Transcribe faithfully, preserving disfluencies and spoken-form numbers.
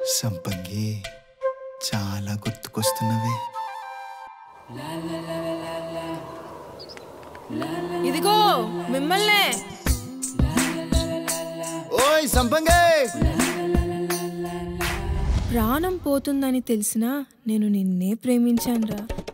సంపంగి చాలా గుర్తుకొస్తున్నవే. ఇదిగో మిమ్మల్నే. ఓయ్ సంపంగి, ప్రాణం పోతుందని తెలిసినా నేను నిన్నే ప్రేమించానురా.